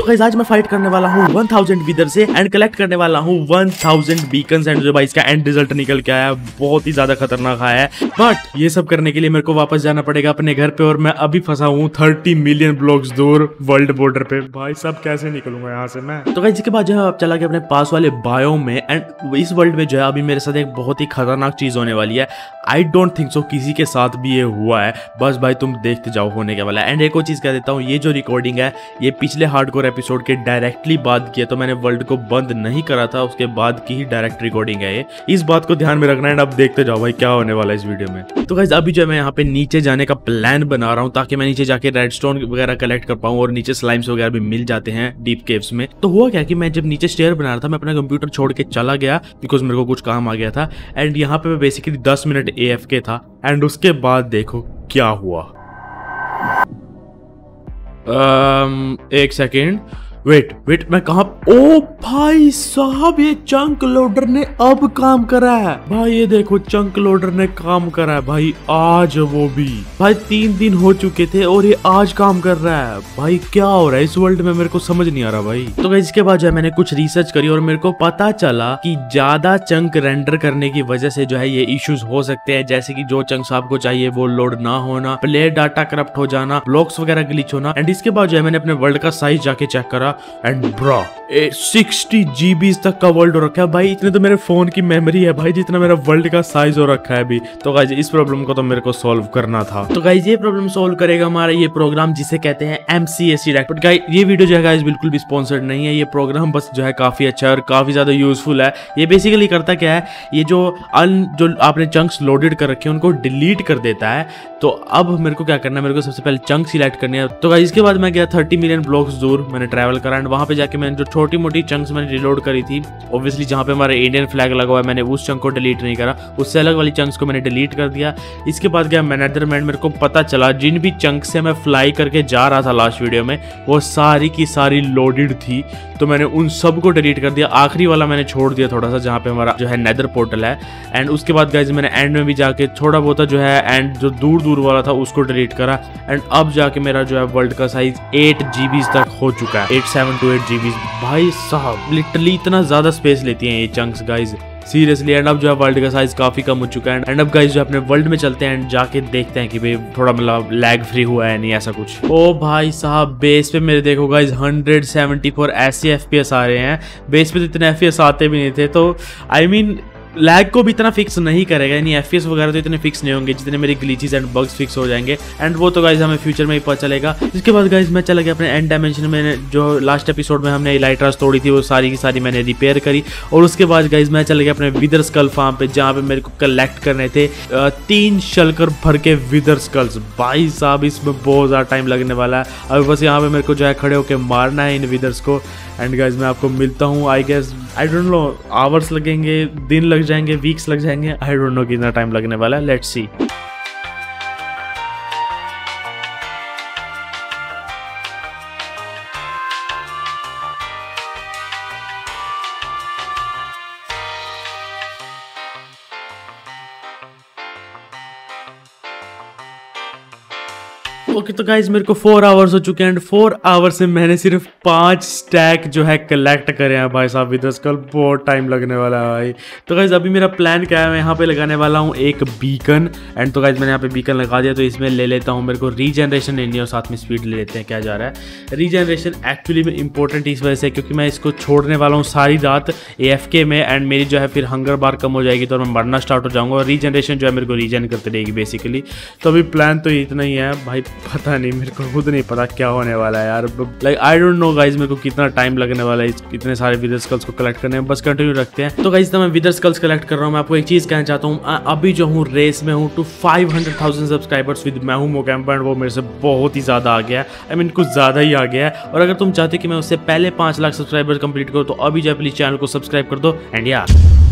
तो गाइस आज मैं फाइट करने वाला हूँ 1000 विदर से एंड कलेक्ट करने वाला हूँ 1000 बीकन्स एंड जो भाई इसका एंड रिजल्ट निकल के आया बहुत ही ज्यादा खतरनाक आया है। बट ये सब करने के लिए मेरे को वापस जाना पड़ेगा अपने घर पे और मैं अभी फंसा हूँ 30 मिलियन ब्लॉक्स दूर वर्ल्ड बॉर्डर पे। भाई साहब कैसे निकलूंगा यहाँ से मैं। तो गाइस इसके बाद जो है अब चला गया अपने पास वाले बायो में एंड इस वर्ल्ड में जो है अभी मेरे साथ एक बहुत ही खतरनाक चीज होने वाली है। आई डोंट थिंक सो किसी के साथ भी ये हुआ है, बस भाई तुम देखते जाओ होने के वाला है। एंड एक और चीज कह देता हूँ, ये जो रिकॉर्डिंग है ये पिछले हार्डकोर एपिसोड के डायरेक्टली बाद किया, तो मैंने वर्ल्ड को बंद नहीं करा था, उसके बाद की ही डायरेक्ट रिकॉर्डिंग है ये। इस बात को ध्यान में रखना है। अब देखते जाओ भाई क्या होने वाला है इस वीडियो में। तो गाइस अभी जो मैं यहाँ पे नीचे जाने का प्लान बना रहा हूँ ताकि मैं नीचे जाके रेडस्टोन वगैरह कलेक्ट कर पाऊँ और नीचे स्लाइम्स वगैरह भी मिल जाते हैं डीप केव्स में। तो हुआ क्या कि मैं जब नीचे स्टेयर बना रहा था मैं अपना कंप्यूटर छोड़ के चला गया बिकॉज मेरे को कुछ काम आ गया था एंड यहाँ पे मैं बेसिकली 10 मिनट AFK था एंड उसके बाद देखो क्या हुआ। एक सेकेंड, वेट मैं कहा। ओ भाई साहब ये चंक लोडर ने अब काम करा है भाई। ये देखो चंक लोडर ने काम करा है भाई आज। वो भी भाई 3 दिन हो चुके थे और ये आज काम कर रहा है भाई। क्या हो रहा है इस वर्ल्ड में मेरे को समझ नहीं आ रहा भाई। तो गाइस इसके बाद जो है मैंने कुछ रिसर्च करी और मेरे को पता चला कि ज्यादा चंक रेंडर करने की वजह से जो है ये इश्यूज हो सकते हैं, जैसे कि जो चंक्स आपको चाहिए वो लोड ना होना, प्लेयर डाटा करप्ट हो जाना, ब्लॉक्स वगैरह ग्लिच होना। एंड इसके बाद जो है मैंने अपने वर्ल्ड का साइज जाके चेक करा एंड ब्रो 60 GB तक का वर्ल्ड हो रखा है भाई। इतने तो मेरे फोन की मेमोरी है भाई जितना मेरा वर्ल्ड का साइज हो रखा है अभी। तो गाइस इस प्रॉब्लम को तो मेरे को सॉल्व करना था। तो गाइस ये प्रॉब्लम सॉल्व करेगा हमारा ये प्रोग्राम जिसे कहते हैं MCAC रैक। बट गाइस ये वीडियो जो है गाइस बिल्कुल भी स्पॉन्सर्ड नहीं है। ये प्रोग्राम बस जो है काफी अच्छा है और काफी ज्यादा यूजफुल है। ये बेसिकली करता क्या है, ये जो आपने चंक्स लोडेड कर रखे हैं उनको डिलीट कर देता है। तो अब मेरे को क्या करना है, मेरे को सबसे पहले चंक सिलेक्ट करनी है। तो गाइस इसके बाद मैं गया 30 मिलियन ब्लॉक्स दूर, मैंने ट्रैवल करा एंड वहां पे जाके मैंने जो छोटी मोटी चंक्स मैंने रिलोड करी थी, ऑब्वियसली जहां पे हमारा इंडियन फ्लैग लगा हुआ है मैंने उस चंक को डिलीट नहीं करा, उससे अलग वाली चंक्स को मैंने डिलीट कर दिया। इसके बाद गया मैनेजरमेंट, मेरे को पता चला जिन भी चंक से मैं फ्लाई करके जा रहा था लास्ट वीडियो में वो सारी की सारी लोडेड थी, तो मैंने उन सब को डिलीट कर दिया। आखिरी वाला मैंने छोड़ दिया थोड़ा सा जहाँ पे हमारा जो है नेदर पोर्टल है। एंड उसके बाद गाइस मैंने एंड में भी जाके थोड़ा बहुत जो है एंड जो दूर वाला था उसको डिलीट करा एंड अब जाके मेरा जो है वर्ल्ड का साइज 8 GB तक हो चुका है। 7 to 8 GB भाई साहब, लिटरली इतना ज्यादा स्पेस लेती हैं ये चंक्स गाइस सीरियसली। एंड अब जो है वर्ल्ड का साइज काफी कम हो चुका है एंड अब गाइस जो अपने वर्ल्ड में चलते हैं एंड जाके देखते हैं कि भाई थोड़ा मतलब लैग फ्री हुआ है नहीं ऐसा कुछ। ओ भाई साहब बेस पे मेरे देखो गाइस 174 ऐसे FPS आ रहे हैं। बेस पे तो इतने FPS आते भी नहीं थे, तो आई मीन लैग को भी इतना फिक्स नहीं करेगा, यानी FPS वगैरह तो इतने फिक्स नहीं होंगे जितने मेरे ग्लिचेस एंड बग्स फिक्स हो जाएंगे। एंड वो तो गाइस हमें फ्यूचर में ही पता चलेगा। इसके बाद गाइस मैं चला गया अपने एंड डायमेंशन में। जो लास्ट एपिसोड में हमने इलाइट्रास तोड़ी थी वो सारी की सारी मैंने रिपेयर करी और उसके बाद गाइस मैं चला गया अपने विदर स्कल फार्म पे जहाँ पे मेरे को कलेक्ट करने थे 3 शलकर भर के विदर स्कल्स। भाई साहब इसमें बहुत ज़्यादा टाइम लगने वाला है। अभी बस यहाँ पे मेरे को जो है खड़े होकर मारना है इन विदर्स को। एंड गाइस मैं आपको मिलता हूँ आई डोंट नो आवर्स लगेंगे, दिन लग जाएंगे, वीक्स लग जाएंगे, आई डोंट नो कितना टाइम लगने वाला है। Let's see. ओके तो गाइज मेरे को 4 आवर्स हो चुके हैं एंड 4 आवर्स से मैंने सिर्फ 5 स्टैक जो है कलेक्ट करे हैं भाई साहब। विदर्स कल बहुत टाइम लगने वाला है भाई। तो गाइज अभी मेरा प्लान क्या है, मैं यहाँ पे लगाने वाला हूँ एक बीकन एंड तो गाइज मैंने यहाँ पे बीकन लगा दिया। तो इसमें ले लेता हूँ, मेरे को रीजनरेशन लेनी है और साथ में स्पीड ले लेते हैं। क्या जा रहा है रीजनरेशन एक्चुअली में इंपॉर्टेंट इस वजह से क्योंकि मैं इसको छोड़ने वाला हूँ सारी रात AFK में एंड मेरी जो है फिर हंगर बार कम हो जाएगी तो मैं मरना स्टार्ट हो जाऊँगा और रीजनरेशन जो है मेरे को रीजन करते रहेगी बेसिकली। तो अभी प्लान तो इतना ही है भाई, पता नहीं मेरे को खुद नहीं पता क्या होने वाला है यार। Like I don't know guys मेरे को कितना टाइम लगने वाला है इतने सारे विदर स्कल्स को कलेक्ट करने में। बस कंटिन्यू रखते हैं। तो गाइस मैं विदर स्कल्स कलेक्ट कर रहा हूँ। मैं आपको एक चीज कहना चाहता हूँ, अभी जो हूँ रेस में हूँ टू 500,000 सब्सक्राइबर्स विद मैं हूँ मोकैम्पा एंड वो मेरे से बहुत ही ज्यादा आ गया है। आई मीन कुछ ज्यादा ही आ गया है। और अगर तुम चाहते कि मैं उससे पहले 5 लाख सब्सक्राइबर्स कंप्लीट करूँ तो अभी जो प्लीज चैनल को सब्सक्राइब कर दो एंड या।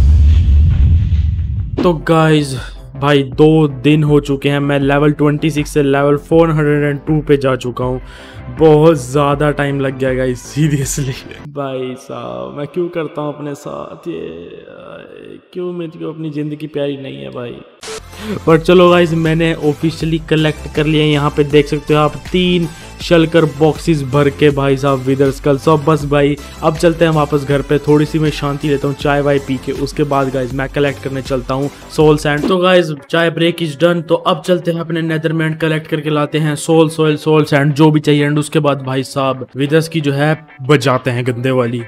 तो गाइस भाई 2 दिन हो चुके हैं, मैं लेवल 26 से लेवल 402 पे जा चुका हूँ। बहुत ज़्यादा टाइम लग गया गाइस सीरियसली। भाई साहब मैं क्यों करता हूँ अपने साथ ये, क्यों मेरी को अपनी ज़िंदगी प्यारी नहीं है भाई। पर चलो गाइस मैंने ऑफिशियली कलेक्ट कर लिया। यहाँ पे देख सकते हो आप 3 शलकर बॉक्सेस भर के भाई साहब विदर स्कल। सो बस भाई अब चलते हैं वापस घर पे, थोड़ी सी मैं शांति लेता हूँ चाय वाय पी के, उसके बाद गाइज मैं कलेक्ट करने चलता हूँ सोल सैंड। तो guys chai break is done, तो अब चलते हैं अपने नेदरलैंड कलेक्ट करके लाते हैं सोल सैंड जो भी चाहिए, एंड उसके बाद भाई साहब विदर्स की जो है बजाते हैं गंदे वाली।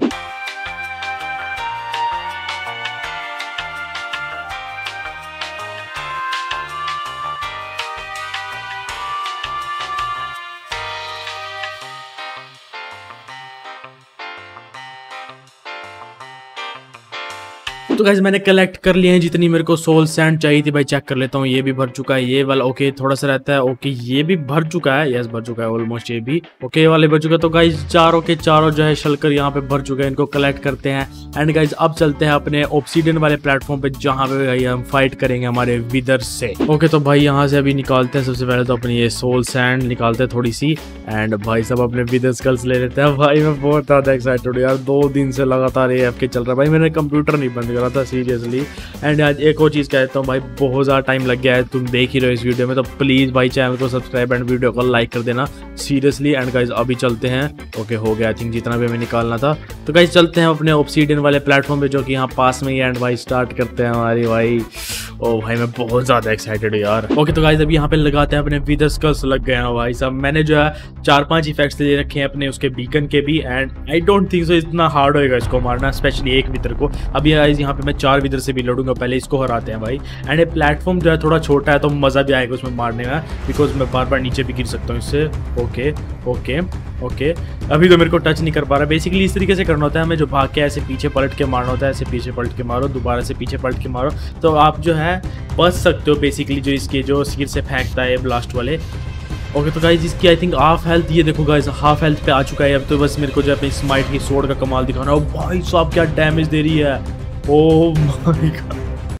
तो गाइज मैंने कलेक्ट कर लिए हैं जितनी मेरे को सोल सैंड चाहिए थी। भाई चेक कर लेता हूँ, ये भी भर चुका है, ये वाला ओके थोड़ा सा रहता है, ओके ये भी भर चुका है, यस भर चुका है ऑलमोस्ट, ये भी ओके ये वाले भर चुका है। तो गाइज चारों के चारों जो है शलकर यहाँ पे भर चुके हैं, इनको कलेक्ट करते हैं। एंड गाइज अब चलते हैं अपने ऑब्सीडियन वाले प्लेटफॉर्म पे जहाँ पे भाई हम फाइट करेंगे हमारे विदर से। ओके तो भाई यहाँ से अभी निकालते हैं, सबसे पहले तो अपनी ये सोल सैंड निकालते हैं थोड़ी सी, एंड भाई सब अपने विदर स्कल्स ले लेते हैं। भाई मैं बहुत ज्यादा एक्साइटेड हूँ यार, 2 दिन से लगातार ये एफके चल रहा है भाई, मैंने कंप्यूटर नहीं बंद करा था सीरियसली। एंड आज एक और चीज कहता हूँ भाई, बहुत ज्यादा टाइम लग गया है, तुम देख ही रहे हो इस वीडियो में, तो प्लीज भाई चैनल को सब्सक्राइब एंड वीडियो को लाइक कर देना सीरियसली। एंड गाइज अभी चलते हैं, ओके हो गया आई थिंक जितना भी हमें निकालना था। तो गाइज चलते हैं अपने ऑब्सीडियन वाले प्लेटफॉर्म पे जो कि यहाँ पास में ही, एंड भाई स्टार्ट करते हैं हमारी भाई। ओ भाई मैं बहुत ज्यादा एक्साइटेड हूँ यार। ओके तो गाइज अभी यहाँ पे लगाते हैं अपने विदर स्कल्स, लग गए हैं भाई साहब। मैंने जो है 4-5 इफेक्ट्स ले रखे हैं अपने उसके बीकन के भी, and I don't think so इतना हार्ड होएगा इसको मारना, स्पेशली एक विदर को। अभी गाइज यहाँ पे मैं 4 विदर से भी लड़ूंगा, पहले इसको हराते हैं भाई। एंड ये प्लेटफॉर्म जो है थोड़ा छोटा है तो मजा भी आएगा उसमें मारने में, बिकॉज मैं बार बार नीचे भी गिर सकता हूँ इससे। ओके ओके ओके अभी तो मेरे को टच नहीं कर पा रहा। बेसिकली इस तरीके से करना होता है हमें, जो भाग के ऐसे पीछे पलट के मारना होता है, ऐसे पीछे पलट के मारो, दोबारा से पीछे पलट के मारो, तो आप जो है बच सकते हो बेसिकली जो इसके जो सिर से फेंकता है ब्लास्ट वाले। ओके तो गाइज इसकी आई थिंक हाफ हेल्थ, ये देखो गाइज हाफ हेल्थ पे आ चुका है। अब तो बस मेरे को जो अपनी स्माइट की स्वॉर्ड का कमाल दिखाना है। भाई साहब क्या डैमेज दे रही है, oh my God.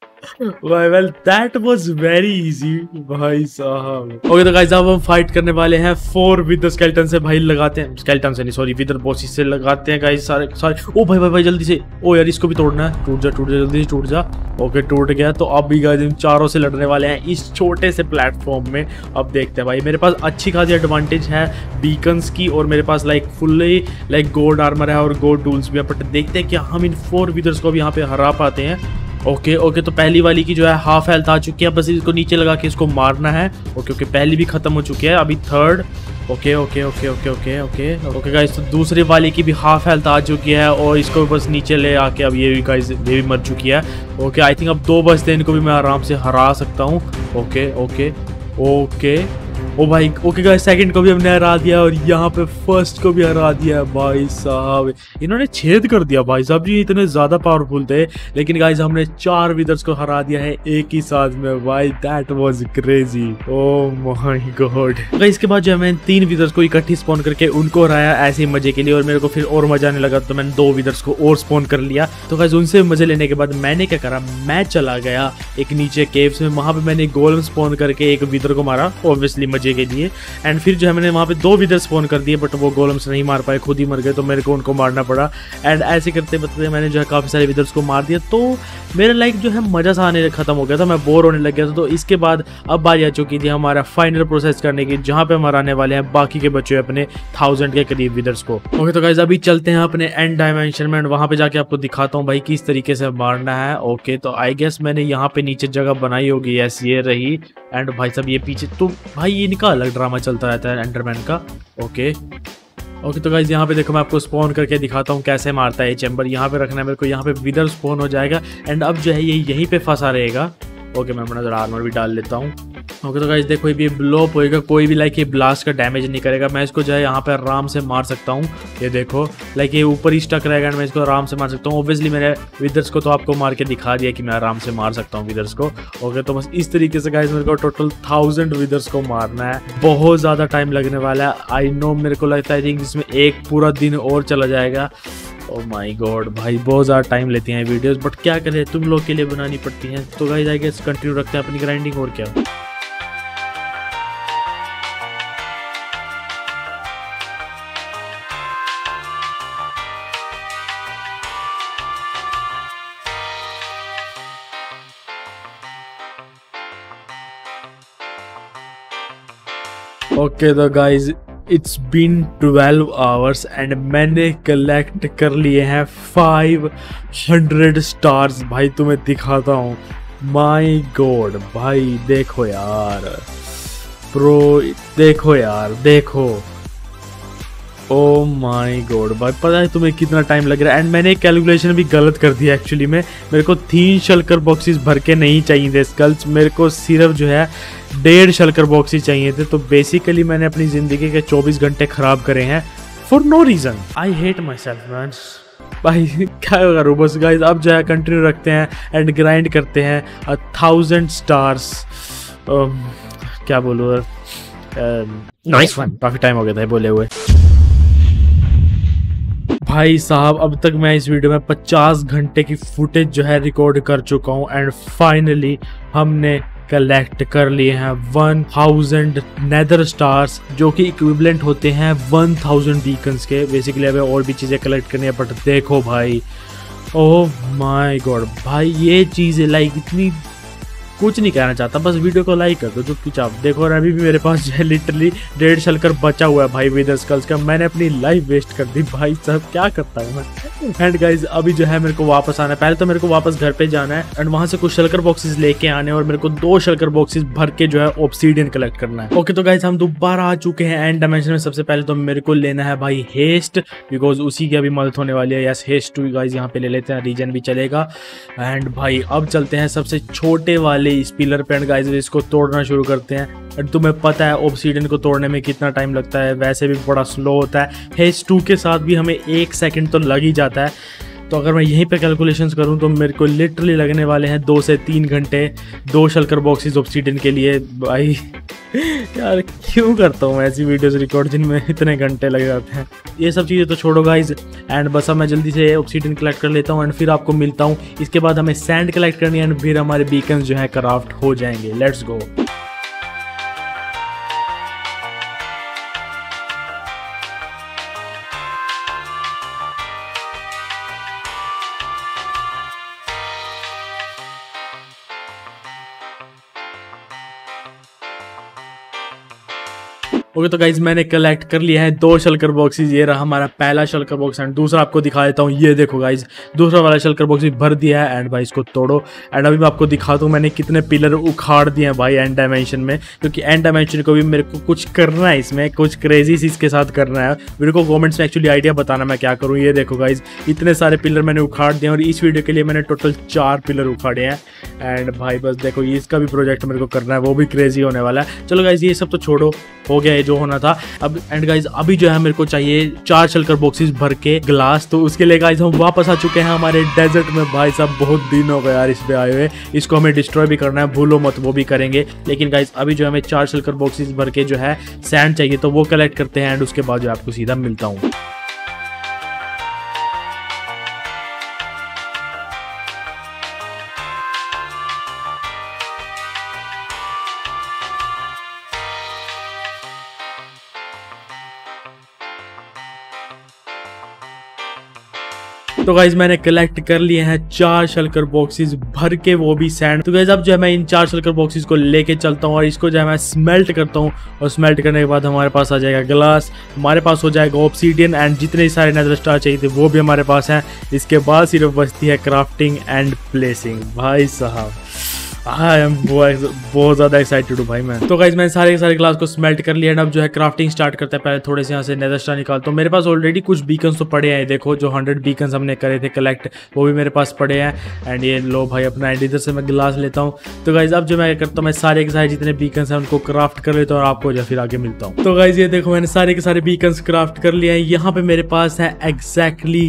well that was very easy भाई साहब। ओके तो गाइस अब हम फाइट करने वाले हैं 4 विद स्केलेटन से। भाई लगाते हैं, स्केलेटन से नहीं सॉरी विदर बॉसेस से लगाते हैं गाइस सारे सारे। ओ भाई भाई भाई जल्दी से, ओ यार इसको भी तोड़ना है, टूट जा जल्दी से टूट जा। ओके टूट गया। तो अब भी गाइस हम चारों से लड़ने वाले हैं इस छोटे से प्लेटफॉर्म में। अब देखते हैं भाई, मेरे पास अच्छी खासी एडवांटेज है बीकन्स की, और मेरे पास like fully like gold armour है और गोल्ड टूल्स भी है। बट देखते हैं कि हम इन 4 विदर्स को भी यहाँ पे हरा पाते हैं। ओके ओके तो पहली वाली की जो है हाफ हेल्थ आ चुकी है, बस इसको नीचे लगा के इसको मारना है। ओके ओके पहली भी खत्म हो चुकी है, अभी third. Okay okay okay okay okay okay okay guys तो दूसरी वाली की भी हाफ हेल्थ आ चुकी है, और इसको बस नीचे ले आके अब ये भी गाइस ये भी मर चुकी है। ओके आई थिंक अब 2 बचते हैं, इनको भी मैं आराम से हरा सकता हूँ। ओके ओके ओके ओ भाई ओके गाइस सेकंड को भी हमने हरा दिया, और यहाँ पे फर्स्ट को भी हरा दिया भाई साहब। इन्होंने छेद कर दिया भाई साहब जी, इतने ज्यादा पावरफुल थे। लेकिन गाइस हमने 4 विदर्स को हरा दिया है एक ही साथ में भाई, that was crazy, oh my God. Guys इसके बाद जो मैंने 3 विदर्स को इकट्ठी स्पॉन करके उनको हराया ऐसे ही मजे के लिए, और मेरे को फिर और मजा आने लगा तो मैंने 2 विदर्स को और स्पॉन कर लिया। तो गाइस उनसे मजे लेने के बाद मैंने क्या करा, मैं चला गया एक नीचे केव्स में, वहां पे मैंने गोलम स्पॉन करके एक विदर को मारा ऑब्वियसली मजे के लिए। एंड फिर जो है मैंने वहां पे 2 विदर स्पॉन कर दिए, बट वो गोलम्स नहीं मार पाए, खुद ही मर गए, तो मेरे को उनको मारना पड़ा। एंड ऐसे करते करते मैंने जो है काफी सारे विदर्स को मार दिया, तो मेरा लाइक जो है मजा सा आने खत्म हो गया था, मैं बोर होने लग गया था। तो इसके बाद अब बारी आ चुकी थी हमारा फाइनल प्रोसेस करने की, जहां पे हम हराने वाले हैं बाकी के बच्चे अपने 1000 के करीब विदर्स को। ओके तो गाइस अभी चलते हैं अपने एंड डायमेंशन में, वहां पे जाके आपको दिखाता हूँ भाई किस तरीके से मारना है। ओके तो आई गेस मैंने यहाँ पे नीचे जगह बनाई होगी, यस ये रही। एंड भाई साहब ये पीछे तो भाई ये इनका अलग ड्रामा चलता रहता है एंडरमैन का। ओके ओके तो गाइज यहाँ पे देखो मैं आपको स्पॉन करके दिखाता हूँ कैसे मारता है ये चैम्बर। यहाँ पे रखना है मेरे को, यहाँ पे विदर स्पॉन हो जाएगा, एंड अब जो है ये यहीं पे फंसा रहेगा। ओके मैं अपना जरा आर्मर भी डाल लेता हूँ। ओके तो गाइस देखो ये ब्लोप होएगा, कोई भी लाइक ये ब्लास्ट का डैमेज नहीं करेगा। मैं इसको जो है यहाँ पे आराम से मार सकता हूँ, ये देखो लाइक ये ऊपर ही स्टक रहेगा, एंड मैं इसको आराम से मार सकता हूँ। ऑब्वियसली मैंने विदर्स को तो आपको मार के दिखा दिया कि मैं आराम से मार सकता हूँ विदर्स को। ओके तो बस इस तरीके से गाइस मेरे को टोटल 1000 विदर्स को मारना है, बहुत ज़्यादा टाइम लगने वाला है। आई नो मेरे को लगता है आई थिंक इसमें एक पूरा दिन और चला जाएगा। ओह माय गॉड भाई बहुत ज़्यादा टाइम लेती हैं वीडियोस, बट क्या करें तुम लोग के लिए बनानी पड़ती हैं। तो गाइस आई गेस कंटिन्यू रखते हैं अपनी ग्राइंडिंग, और क्या। ओके तो guys it's been 12 hours and मैंने कलेक्ट कर लिए हैं 500 स्टार्स। भाई तुम्हें दिखाता हूँ, माय गॉड भाई देखो यार प्रो, देखो यार देखो, ओ माय गॉड भाई पता है तुम्हें कितना टाइम लग रहा है। एंड मैंने कैलकुलेशन भी गलत कर दिया एक्चुअली में, मेरे को 3 शल्कर बॉक्सेस भर के नहीं चाहिए थे स्कल्स, मेरे को सिर्फ जो है 1.5 शल्कर बॉक्सेस चाहिए थे। तो बेसिकली मैंने अपनी ज़िंदगी के 24 घंटे ख़राब करे हैं for no reason. I hate myself man. भाई क्या करूँ बस गाइस, अब जो है कंटिन्यू रखते हैं एंड ग्राइंड करते हैं 1000 स्टार्स। क्या बोलूँ, नाइस वन, काफ़ी टाइम हो गया था बोले हुए। भाई साहब अब तक मैं इस वीडियो में 50 घंटे की फुटेज जो है रिकॉर्ड कर चुका हूँ एंड फाइनली हमने कलेक्ट कर लिए हैं 1000 नेदर स्टार्स, जो कि इक्विवेलेंट होते हैं 1000 बीकन्स के। बेसिकली हमें और भी चीज़ें कलेक्ट करनी है, बट देखो भाई, ओह माय गॉड भाई ये चीज़ें लाइक इतनी, कुछ नहीं कहना चाहता, बस वीडियो को लाइक कर दो चुपचाप। देखो और अभी भी मेरे पास जो है लिटरली 1.5 शल्कर बचा हुआ है भाई विदर स्कल्स का। मैंने अपनी लाइफ वेस्ट कर दी भाई साहब, क्या करता हूँ मैं। एंड गाइज अभी जो है मेरे को वापस आना है, पहले तो मेरे को वापस घर पे जाना है एंड वहां से कुछ शल्कर बॉक्सेस लेके आने और मेरे को 2 शल्कर बॉक्सेस भर के जो है ऑब्सीडियन कलेक्ट करना है। ओके तो गाइज हम दोबारा आ चुके हैं एंड डायमेंशन में। सबसे पहले तो मेरे को लेना है भाई हेस्ट, बिकॉज उसी की अभी मदद होने वाली है। यस हेस्ट 2 गाइज यहाँ पे ले लेते हैं, रीजन भी चलेगा। एंड भाई अब चलते हैं सबसे छोटे वाले इस पिलर पे एंड गाइस इसको तोड़ना शुरू करते हैं। एंड तुम्हें पता है ऑब्सीडियन को तोड़ने में कितना टाइम लगता है, वैसे भी बड़ा स्लो होता है। हेज 2 के साथ भी हमें 1 सेकंड तो लग ही जाता है। तो अगर मैं यहीं पे कैलकुलेशंस करूं तो मेरे को लिटरली लगने वाले हैं 2 से 3 घंटे 2 शल्कर बॉक्सेस ऑब्सीडियन के लिए। भाई यार क्यों करता हूँ मैं ऐसी वीडियोस रिकॉर्ड जिनमें इतने घंटे लग जाते हैं। ये सब चीज़ें तो छोड़ो गाइज, एंड बस अब मैं जल्दी से ऑब्सीडियन कलेक्ट कर लेता हूँ एंड फिर आपको मिलता हूँ। इसके बाद हमें सैंड कलेक्ट करनी है एंड फिर हमारे बीकन्स जो है क्राफ्ट हो जाएंगे। Let's go. ओके तो गाइज मैंने कलेक्ट कर लिया है 2 शल्कर बॉक्सेस। ये रहा हमारा पहला शल्कर बॉक्स एंड दूसरा आपको दिखा देता हूँ। ये देखो गाइज दूसरा वाला शल्कर बॉक्स भी भर दिया है एंड भाई इसको तोड़ो। एंड अभी मैं आपको दिखा दूँ मैंने कितने पिलर उखाड़ दिए हैं भाई एंड डायमेंशन में, क्योंकि एंड डायमेंशन को भी मेरे को कुछ करना है, इसमें कुछ क्रेजी चीज़ के साथ करना है। मेरे को कॉमेंट्स में एक्चुअली आइडिया बताना मैं क्या करूँ। ये देखो गाइज इतने सारे पिलर मैंने उखाड़ दिए और इस वीडियो के लिए मैंने टोटल 4 पिलर उखाड़े हैं। एंड भाई बस देखो इसका भी प्रोजेक्ट मेरे को करना है, वो भी क्रेजी होने वाला है। चलो गाइज ये सब तो छोड़ो, हो गया है जो होना था। अब एंड गाइज अभी जो है मेरे को चाहिए 4 शल्कर बॉक्सेस भर के ग्लास। तो उसके लिए गाइज हम वापस आ चुके हैं हमारे डेजर्ट में। भाई साहब बहुत दिन हो गए यार इस पे आए हुए, इसको हमें डिस्ट्रॉय भी करना है, भूलो मत, वो भी करेंगे। लेकिन गाइज अभी जो हमें 4 शल्कर बॉक्सेस भर के जो है सैंड चाहिए, तो वो कलेक्ट करते हैं एंड उसके बाद जो आपको सीधा मिलता हूँ। तो गाइज मैंने कलेक्ट कर लिए हैं 4 शल्कर बॉक्सेस भर के, वो भी सैंड। तो गाइज अब जो है मैं इन 4 शल्कर बॉक्सेस को लेके चलता हूँ और इसको जो है मैं स्मेल्ट करता हूँ और स्मेल्ट करने के बाद हमारे पास आ जाएगा ग्लास, हमारे पास हो जाएगा ऑब्सीडियन एंड जितने सारे नेदर स्टार चाहिए थे वो भी हमारे पास हैं। इसके बाद सिर्फ बचती है क्राफ्टिंग एंड प्लेसिंग। भाई साहब आई एम बहुत ज़्यादा एक्साइटेड हूँ भाई मैं। तो गाइज मैंने सारे के सारे ग्लास को स्मेल्ट कर लिया एंड अब जो है क्राफ्टिंग स्टार्ट करते हैं। पहले थोड़े से यहाँ से नेदर स्टार निकालता हूँ। मेरे पास ऑलरेडी कुछ बीकन्स तो पड़े हैं, देखो जो 100 बीकन्स हमने करे थे कलेक्ट, वो भी मेरे पास पड़े हैं। एंड ये लो भाई अपना एंड इधर से मैं ग्लास लेता हूँ। तो गाइज अब जो मैं करता हूँ, मैं सारे के सारे जितने बीकन्स हैं उनको क्राफ्ट कर लेता हूँ और आपको जो फिर आगे मिलता हूँ। तो गाइज ये देखो मैंने सारे के सारे बीकन्स क्राफ्ट कर लिए हैं। यहाँ पे मेरे पास है एग्जैक्टली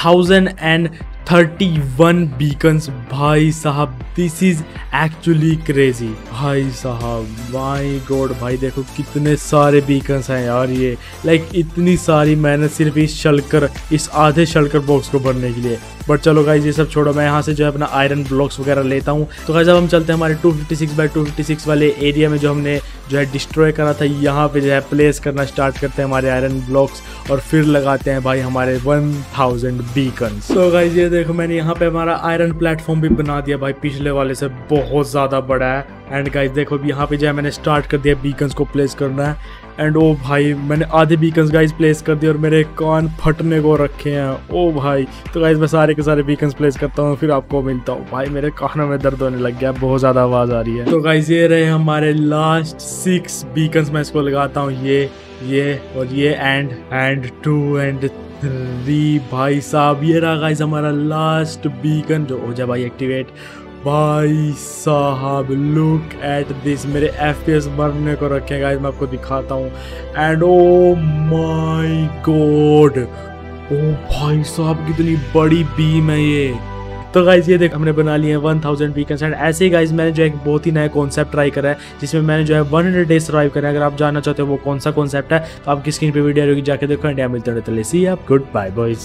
1031 बीकन्स। भाई साहब दिस इज एक्चुअली क्रेजी। भाई साहब माय गॉड, भाई देखो कितने सारे बीकन्स हैं यार ये, लाइक इतनी सारी मेहनत सिर्फ इस आधे शल्कर बॉक्स को भरने के लिए। बट चलो गाइज ये सब छोड़ो, मैं यहाँ से जो है अपना आयरन ब्लॉक्स वगैरह लेता हूँ। तो गाइज अब हम चलते हैं हमारे 256x256 वाले एरिया में जो हमने जो है डिस्ट्रॉय करा था। यहाँ पे जो है प्लेस करना स्टार्ट करते हैं हमारे आयरन ब्लॉक्स और फिर लगाते हैं भाई हमारे 1000 बीकन्स। तो गाइज ये देखो मैंने यहाँ पे हमारा आयरन प्लेटफॉर्म भी बना दिया भाई, पिछले वाले से बहुत ज़्यादा बड़ा है। एंड गाइस देखो भी यहाँ पे जो है मैंने स्टार्ट कर दिया बीकन्स को प्लेस करना है। एंड ओ भाई मैंने आधे बीकन्स गाइस प्लेस कर दिए और मेरे कान फटने को रखे हैं। ओ भाई तो गाइस मैं सारे के सारे बीकन्स प्लेस करता हूँ फिर आपको मिलता हूँ। भाई मेरे कानों में दर्द होने लग गया, बहुत ज़्यादा आवाज़ आ रही है। तो गाइस ये रहे हमारे लास्ट 6 बीकन्स। मैं इसको लगाता हूँ ये और ये एंड 2 एंड 3। भाई साहब ये रहा गाइस हमारा लास्ट बीकन जो हो जाए भाई एक्टिवेट। भाई साहब लुक एट दिस, मेरे FPS मरने को रखे गाइस, मैं आपको दिखाता हूँ। And oh my God, oh भाई साहब कितनी बड़ी बीम है ये। तो गाइज ये देख हमने बना लिए हैं 1000 बीकन्स। एंड ऐसे ही गाइज मैंने जो एक बहुत ही नया कॉन्सेप्ट ट्राई करा है जिसमें मैंने जो है 100 डेज सर्वाइव करा है। अगर आप जानना चाहते हो वो कौन सा कॉन्सेप्ट है तो आपकी स्क्रीन पे वीडियो जाके देखो। इंडिया मिलते हैं, सी आप गुड बाय बॉयज।